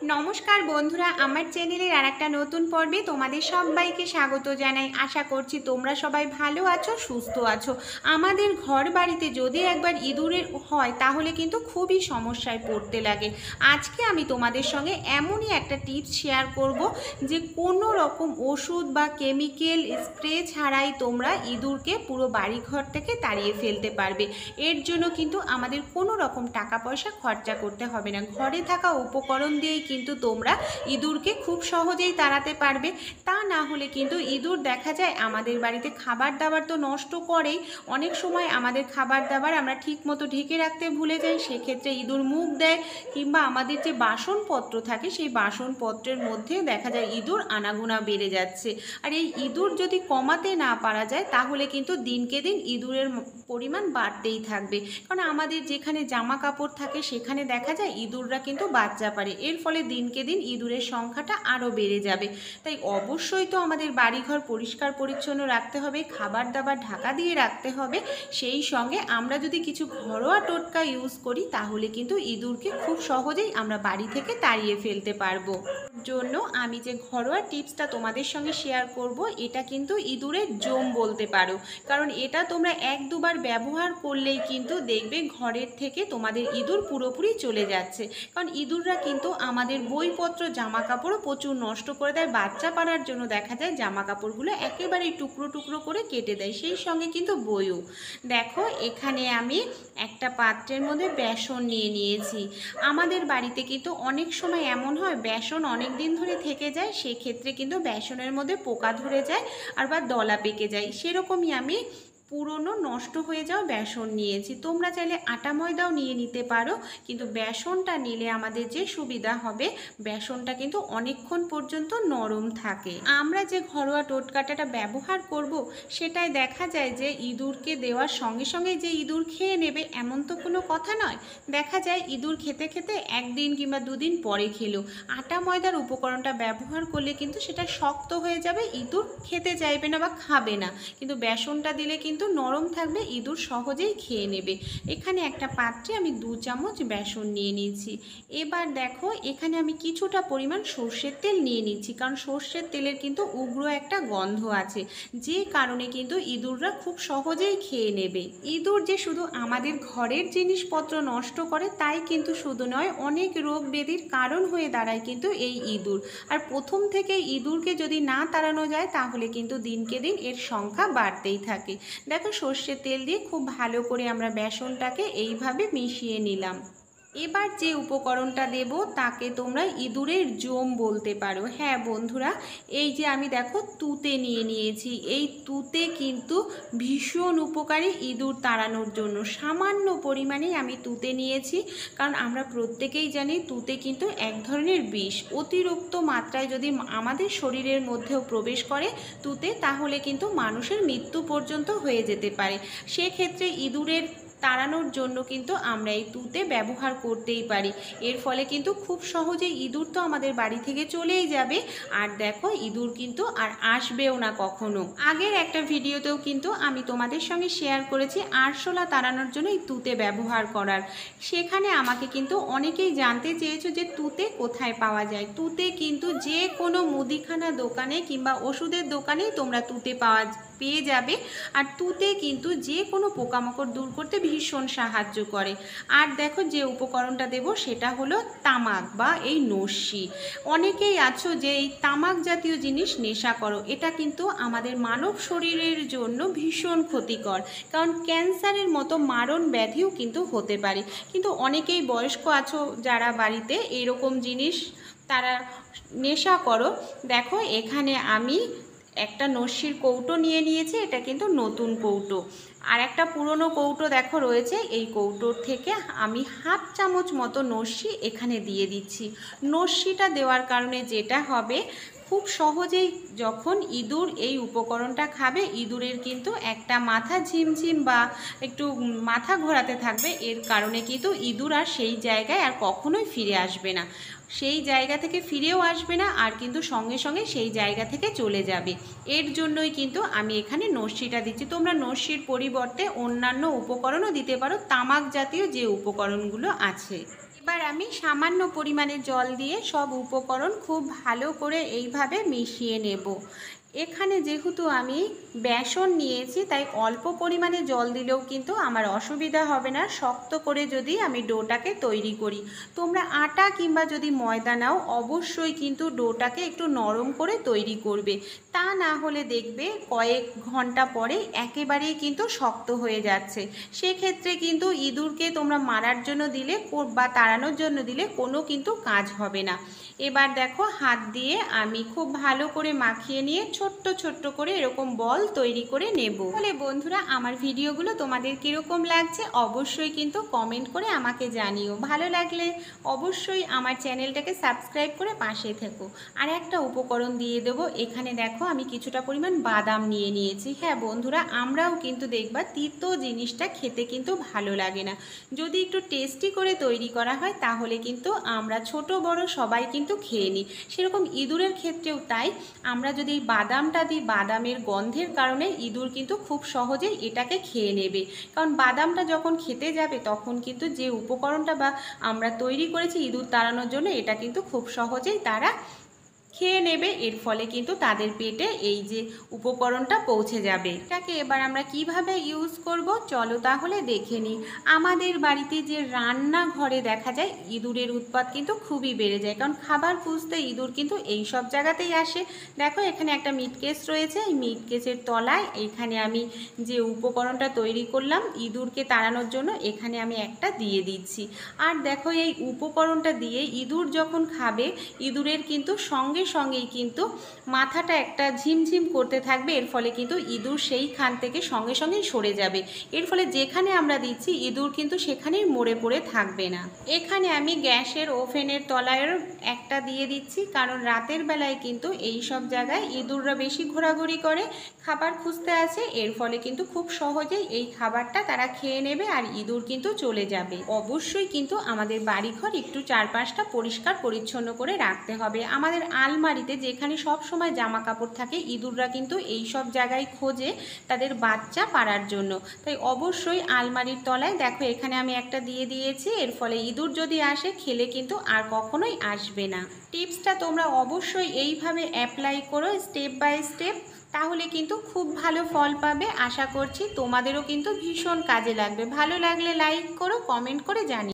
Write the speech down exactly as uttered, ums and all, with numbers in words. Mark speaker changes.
Speaker 1: নমস্কার বন্ধুরা, আমার চ্যানেলের আর একটা নতুন পর্বে তোমাদের সবাইকে স্বাগত জানাই। আশা করছি তোমরা সবাই ভালো আছো, সুস্থ আছো। আমাদের ঘর বাড়িতে যদি একবার ইঁদুরের হয় তাহলে কিন্তু খুবই সমস্যায় পড়তে লাগে। আজকে আমি তোমাদের সঙ্গে এমনই একটা টিপস শেয়ার করব যে কোনো রকম ওষুধ বা কেমিক্যাল স্প্রে ছাড়াই তোমরা ইঁদুরকে পুরো বাড়িঘর থেকে তাড়িয়ে ফেলতে পারবে। এর জন্য কিন্তু আমাদের কোনো রকম টাকা পয়সা খরচা করতে হবে না। ঘরে থাকা উপকরণ দিয়েই কিন্তু তোমরা ইঁদুরকে খুব সহজেই তাড়াতে পারবে। তা না হলে কিন্তু ইঁদুর দেখা যায় আমাদের বাড়িতে খাবার দাবার তো নষ্ট করেই, অনেক সময় আমাদের খাবার দাবার আমরা ঠিক মতো ঢেকে রাখতে ভুলে যাই, সেক্ষেত্রে ইঁদুর মুখ দেয়, কিংবা আমাদের যে বাসনপত্র থাকে সেই বাসনপত্রের মধ্যে দেখা যায় ইঁদুর আনাগোনা বেড়ে যাচ্ছে। আর এই ইঁদুর যদি কমাতে না পারা যায় তাহলে কিন্তু দিনকে দিন ইঁদুরের পরিমাণ বাড়তেই থাকবে। কারণ আমাদের যেখানে জামা কাপড় থাকে সেখানে দেখা যায় ইঁদুররা কিন্তু বাচ্চা পারে, এর ফলে দিনকে দিন ইঁদুরের সংখ্যাটা আরও বেড়ে যাবে। তাই অবশ্যই তো আমাদের বাড়িঘর পরিষ্কার পরিচ্ছন্ন রাখতে হবে, খাবার দাবার ঢাকা দিয়ে রাখতে হবে। সেই সঙ্গে আমরা যদি কিছু ঘরোয়া টোটকা ইউজ করি তাহলে কিন্তু ইঁদুরকে খুব সহজেই আমরা বাড়ি থেকে তাড়িয়ে ফেলতে পারবো। জন্য আমি যে ঘরোয়া টিপসটা তোমাদের সঙ্গে শেয়ার করব, এটা কিন্তু ইঁদুরের জম বলতে পারো। কারণ এটা তোমরা এক দুবার ব্যবহার করলেই কিন্তু দেখবে ঘরের থেকে তোমাদের ইঁদুর পুরোপুরি চলে যাচ্ছে। কারণ ইঁদুররা কিন্তু আমাদের বইপত্র জামা কাপড়ও প্রচুর নষ্ট করে দেয়। বাচ্চা পাড়ার জন্য দেখা যায় জামা কাপড়গুলো একেবারেই টুকরো টুকরো করে কেটে দেয়, সেই সঙ্গে কিন্তু বইও। দেখো এখানে আমি একটা পাত্রের মধ্যে বেসন নিয়ে নিয়েছি। আমাদের বাড়িতে কিন্তু অনেক সময় এমন হয় বেসন অনেক দিন ধরে থেকে যায়, সেক্ষেত্রে কিন্তু বেসনের মধ্যে পোকা ধরে যায় আর বা দলা পেকে যায়। সেরকমই আমি পুরনো নষ্ট হয়ে যাওয়া বেসন নিয়েছি। তোমরা চাইলে আটা ময়দাও নিয়ে নিতে পারো, কিন্তু বেসনটা নিলে আমাদের যে সুবিধা হবে, বেসনটা কিন্তু অনেকক্ষণ পর্যন্ত নরম থাকে। আমরা যে ঘরোয়া টোটকাটা ব্যবহার করব সেটাই দেখা যায় যে ইঁদুরকে দেওয়ার সঙ্গে সঙ্গে যে ইঁদুর খেয়ে নেবে এমন তো কোনো কথা নয়। দেখা যায় ইঁদুর খেতে খেতে একদিন কিংবা দুদিন পরে খেলো। আটা ময়দার উপকরণটা ব্যবহার করলে কিন্তু সেটা শক্ত হয়ে যাবে, ইঁদুর খেতে চাইবে না বা খাবে না। কিন্তু বেসনটা দিলে কিন্তু কিন্তু নরম থাকবে, ইঁদুর সহজেই খেয়ে নেবে। এখানে একটা পাত্রে আমি দু চামচ বেসন নিয়ে নিয়েছি। এবার দেখো এখানে আমি কিছুটা পরিমাণ সর্ষের তেল নিয়ে নিচ্ছি, কারণ সর্ষের তেলের কিন্তু উগ্র একটা গন্ধ আছে, যে কারণে কিন্তু ইঁদুররা খুব সহজেই খেয়ে নেবে। ইঁদুর যে শুধু আমাদের ঘরের জিনিসপত্র নষ্ট করে তাই কিন্তু শুধু নয়, অনেক রোগ ব্যাধির কারণ হয়ে দাঁড়ায় কিন্তু এই ইঁদুর। আর প্রথম থেকে ইঁদুরকে যদি না তাড়ানো যায় তাহলে কিন্তু দিনকে দিন এর সংখ্যা বাড়তেই থাকে। দেখো সর্ষের তেল দিয়ে খুব ভালো করে আমরা বেসনটাকে এইভাবে মিশিয়ে নিলাম। এবার যে উপকরণটা দেব তাকে তোমরা ইঁদুরের জম বলতে পারো। হ্যাঁ বন্ধুরা, এই যে আমি দেখো তুতে নিয়ে নিয়েছি। এই তুতে কিন্তু ভীষণ উপকারী ইঁদুর তাড়ানোর জন্য। সামান্য পরিমাণেই আমি তুতে নিয়েছি, কারণ আমরা প্রত্যেকেই জানি তুতে কিন্তু এক ধরনের বিষ। অতিরিক্ত মাত্রায় যদি আমাদের শরীরের মধ্যেও প্রবেশ করে তুতে, তাহলে কিন্তু মানুষের মৃত্যু পর্যন্ত হয়ে যেতে পারে। সেক্ষেত্রে ইঁদুরের তাড়ানোর জন্য কিন্তু আমরা এই তুতে ব্যবহার করতেই পারি। এর ফলে কিন্তু খুব সহজেই ইঁদুর তো আমাদের বাড়ি থেকে চলেই যাবে, আর দেখো ইঁদুর কিন্তু আর আসবেও না কখনো। আগের একটা ভিডিওতেও কিন্তু আমি তোমাদের সঙ্গে শেয়ার করেছি আরশোলা তাড়ানোর জন্য এই তুতে ব্যবহার করার। সেখানে আমাকে কিন্তু অনেকেই জানতে চেয়েছো যে তুতে কোথায় পাওয়া যায়। তুতে কিন্তু যে কোনো মুদিখানা দোকানে কিংবা ওষুধের দোকানেই তোমরা তুতে পাওয়া পেয়ে যাবে। আর তুতে কিন্তু যে কোনো পোকামাকড় দূর করতে ভীষণ সাহায্য করে। আর দেখো যে উপকরণটা দেব সেটা হলো তামাক বা এই নস্যি। অনেকেই আছো যে এই তামাক জাতীয় জিনিস নেশা করো, এটা কিন্তু আমাদের মানব শরীরের জন্য ভীষণ ক্ষতিকর, কারণ ক্যান্সারের মতো মারণ ব্যাধিও কিন্তু হতে পারে। কিন্তু অনেকেই বয়স্ক আছো যারা বাড়িতে এরকম জিনিস তারা নেশা করো। দেখো এখানে আমি একটা নস্যির কৌটো নিয়ে নিয়েছি, এটা কিন্তু নতুন কৌটো। আর একটা পুরনো কৌটো দেখো রয়েছে, এই কৌটোর থেকে আমি হাফ চামচ মতো নস্যি এখানে দিয়ে দিচ্ছি। নস্যিটা দেওয়ার কারণে যেটা হবে, খুব সহজেই যখন ইঁদুর এই উপকরণটা খাবে ইঁদুরের কিন্তু একটা মাথা ঝিমঝিম বা একটু মাথা ঘোরাতে থাকবে, এর কারণে কিন্তু ইঁদুর আর সেই জায়গায় আর কখনোই ফিরে আসবে না। সেই জায়গা থেকে ফিরেও আসবে না, আর কিন্তু সঙ্গে সঙ্গে সেই জায়গা থেকে চলে যাবে। এর জন্যই কিন্তু আমি এখানে নস্যিটা দিচ্ছি। তোমরা নস্যির পরিবর্তে অন্যান্য উপকরণও দিতে পারো, তামাক জাতীয় যে উপকরণগুলো আছে। এবার আমি সামান্য পরিমাণে জল দিয়ে সব উপকরণ খুব ভালো করে এইভাবে মিশিয়ে নেব। এখানে যেহেতু আমি বেসন নিয়েছি তাই অল্প পরিমাণে জল দিলেও কিন্তু আমার অসুবিধা হবে না, শক্ত করে যদি আমি ডোটাকে তৈরি করি। তোমরা আটা কিংবা যদি ময়দা নাও অবশ্যই কিন্তু ডোটাকে একটু নরম করে তৈরি করবে, তা না হলে দেখবে কয়েক ঘন্টা পরে একেবারেই কিন্তু শক্ত হয়ে যাচ্ছে। সেক্ষেত্রে কিন্তু ইঁদুরকে তোমরা মারার জন্য দিলে বা তাড়ানোর জন্য দিলে কোনো কিন্তু কাজ হবে না। এবার দেখো হাত দিয়ে আমি খুব ভালো করে মাখিয়ে নিয়ে ছোট্ট ছোট্ট করে এরকম বল তৈরি করে নেব। তাহলে বন্ধুরা আমার ভিডিওগুলো তোমাদের কীরকম লাগছে অবশ্যই কিন্তু কমেন্ট করে আমাকে জানিও। ভালো লাগলে অবশ্যই আমার চ্যানেলটাকে সাবস্ক্রাইব করে পাশে থেকো। আর একটা উপকরণ দিয়ে দেবো, এখানে দেখো আমি কিছুটা পরিমাণ বাদাম নিয়ে নিয়েছি। হ্যাঁ বন্ধুরা, আমরাও কিন্তু দেখবা তিতো জিনিসটা খেতে কিন্তু ভালো লাগে না, যদি একটু টেস্টি করে তৈরি করা হয় তাহলে কিন্তু আমরা ছোট বড় সবাই কিন্তু খেয়ে নিই। সেরকম ইঁদুরের ক্ষেত্রেও তাই, আমরা যদি বাদামটা দিই বাদামের গন্ধের কারণে ইঁদুর কিন্তু খুব সহজেই এটাকে খেয়ে নেবে। কারণ বাদামটা যখন খেতে যাবে তখন কিন্তু যে উপকরণটা বা আমরা তৈরি করেছি ইঁদুর তাড়ানোর জন্য এটা কিন্তু খুব সহজেই তারা খেয়ে নেবে। এর ফলে কিন্তু তাদের পেটে এই যে উপকরণটা পৌঁছে যাবে। এটাকে এবার আমরা কিভাবে ইউজ করব চলো তাহলে দেখে নিই। আমাদের বাড়িতে যে রান্নাঘরে দেখা যায় ইঁদুরের উৎপাত কিন্তু খুবই বেড়ে যায়, কারণ খাবার খুঁজতে ইঁদুর কিন্তু এই সব জায়গাতেই আসে। দেখো এখানে একটা মিট কেস রয়েছে, এই মিট কেসের তলায় এখানে আমি যে উপকরণটা তৈরি করলাম ইঁদুরকে তাড়ানোর জন্য এখানে আমি একটা দিয়ে দিচ্ছি। আর দেখো এই উপকরণটা দিয়ে ইঁদুর যখন খাবে ইঁদুরের কিন্তু সঙ্গে সঙ্গেই কিন্তু মাথাটা একটা ঝিমঝিম করতে থাকবে। এর ফলে কিন্তু ইঁদুর সেইখান থেকে সঙ্গে সঙ্গেই সরে যাবে। এর ফলে যেখানে আমরা দিচ্ছি ইঁদুর কিন্তু সেখানেই মরে পড়ে থাকবে না। এখানে আমি গ্যাসের ওভেনের তলায়ও একটা দিয়ে দিচ্ছি, কারণ রাতের বেলায় কিন্তু এই সব জায়গায় ইঁদুররা বেশি ঘোরাঘুরি করে, খাবার খুঁজতে আসে। এর ফলে কিন্তু খুব সহজেই এই খাবারটা তারা খেয়ে নেবে আর ইঁদুর কিন্তু চলে যাবে। অবশ্যই কিন্তু আমাদের বাড়িঘর একটু চারপাশটা পরিষ্কার পরিচ্ছন্ন করে রাখতে হবে। আমাদের আলমারিতে যেখানে সব সময় জামা কাপড় থাকে ইঁদুররা কিন্তু এই সব জায়গায় খোঁজে তাদের বাচ্চা পাড়ার জন্য, তাই অবশ্যই আলমারির তলায় দেখো এখানে আমি একটা দিয়ে দিয়েছি। এর ফলে ইঁদুর যদি আসে খেলে কিন্তু আর কখনোই আসবে না। টিপসটা তোমরা অবশ্যই এইভাবে অ্যাপ্লাই করো স্টেপ বাই স্টেপ, তাহলে কিন্তু খুব ভালো ফল পাবে। আশা করছি তোমাদেরও কিন্তু ভীষণ কাজে লাগবে। ভালো লাগলে লাইক করো, কমেন্ট করে জানিও।